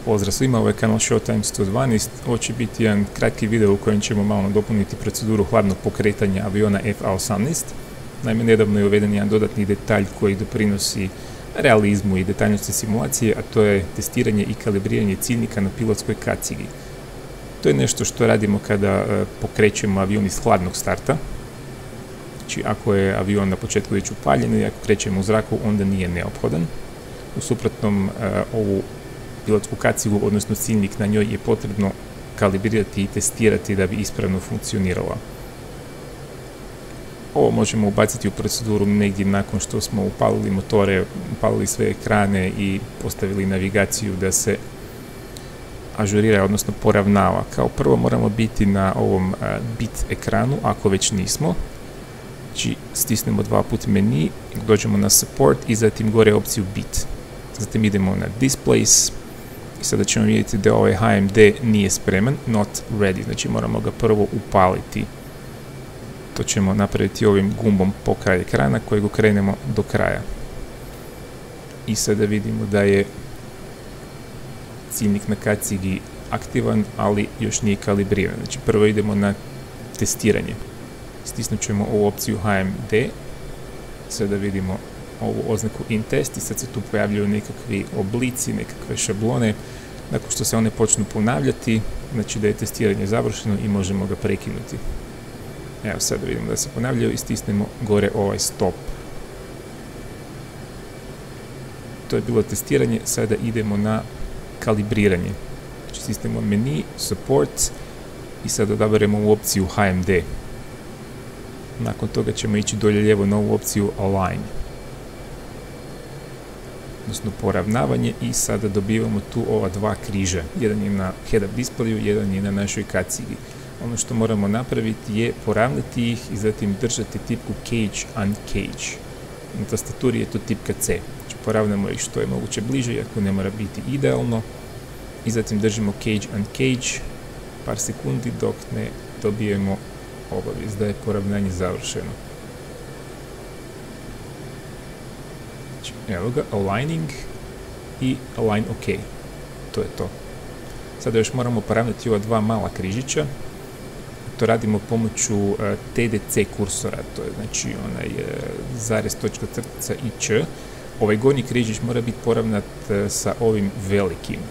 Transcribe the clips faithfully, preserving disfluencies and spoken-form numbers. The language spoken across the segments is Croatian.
Pozdrav svima, ovo je kanal Showtime sto dvanaest. Ovo će biti jedan kratki video u kojem ćemo malo dopuniti proceduru hladnog pokretanja aviona F A osamnaest. Naime, nedavno je uveden jedan dodatni detalj koji doprinosi realizmu i detaljnosti simulacije, a to je testiranje i kalibriranje ciljnika na pilotskoj kacigi. To je nešto što radimo kada pokrećemo avion iz hladnog starta. Znači, ako je avion na početku već upaljen i ako krećemo u zraku, onda nije neophodan. U suprotnom, ovu pilotsku kacigu, odnosno ciljnik na njoj, je potrebno kalibrirati i testirati da bi ispravno funkcionirala. Ovo možemo ubaciti u proceduru negdje nakon što smo upalili motore, upalili sve ekrane i postavili navigaciju da se ažurira, odnosno poravnava. Kao prvo moramo biti na ovom bit ekranu, ako već nismo. Znači, stisnemo dva put meni, dođemo na support i zatim gore opciju bit. Zatim idemo na displays i sada ćemo vidjeti da ovaj H M D nije spreman, not ready, znači moramo ga prvo upaliti. To ćemo napraviti ovim gumbom po kraju ekrana kojeg okrenemo do kraja. I sada vidimo da je ciljnik na kacigi aktivan, ali još nije kalibriran. Znači prvo idemo na testiranje. Stisnut ćemo ovu opciju H M D. Sada vidimo ovu oznaku in test i sad se tu pojavljaju nekakvi oblici, nekakve šablone. Nakon što se one počnu ponavljati, znači da je testiranje završeno i možemo ga prekinuti. Evo sada vidimo da se ponavljaju i stisnemo gore ovaj stop. To je bilo testiranje, sada idemo na kalibriranje. Znači stisnemo meni, support i sada odaberemo ovu opciju H M D. Nakon toga ćemo ići dolje lijevo na ovu opciju align, odnosno poravnavanje, i sada dobivamo tu ova dva križa. Jedan je na head-up displayu, jedan je na našoj kacigi. Ono što moramo napraviti je poravnati ih i zatim držati tipku Cage Uncage. Na tastaturi je to tipka C. Znači poravnamo ih što je moguće bliže, iako ne mora biti idealno. I zatim držimo Cage Uncage par sekundi dok ne dobijemo obavijest da je poravnanje završeno. Znači, evo ga, aligning i align OK. To je to. Sada još moramo poravnati ova dva mala križića. To radimo pomoću uh, T D C kursora, to je znači onaj uh, zarez, točka, crtica i Č. Ovaj gornji križić mora biti poravnat uh, sa ovim velikim.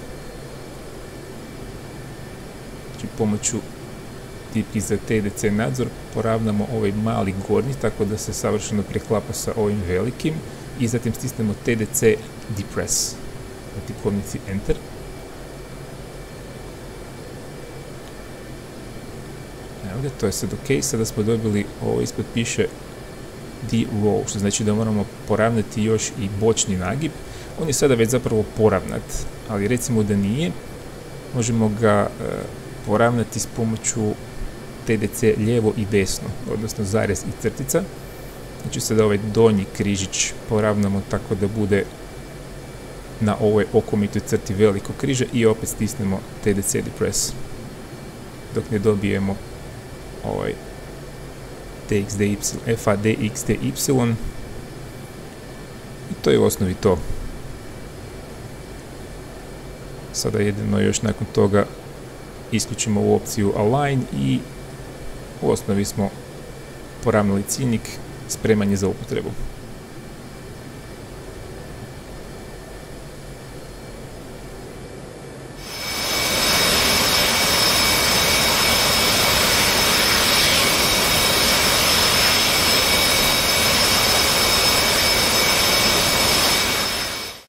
Znači pomoću tipki za T D C nadzor poravnamo ovaj mali gornji tako da se savršeno preklapa sa ovim velikim i zatim stisnemo T D C depress na tipkovnici Enter. Evo ga, to je sad ok. Sada smo dobili, ovo ispod piše D-roll, što znači da moramo poravnati još i bočni nagib. On je sada već zapravo poravnat, ali recimo da nije, možemo ga e, poravnati s pomoću T D C lijevo i desno, odnosno zarez i crtica. Znači sada ovaj donji križić poravnamo tako da bude na ovoj okomitoj crti velikog križa i opet stisnemo T D C depress dok ne dobijemo ovaj T X D Y, F A D X D Y, i to je u osnovi to. Sada jedino još nakon toga isključimo ovu opciju align i u osnovi smo poravnali ciljnik, spreman je za upotrebu.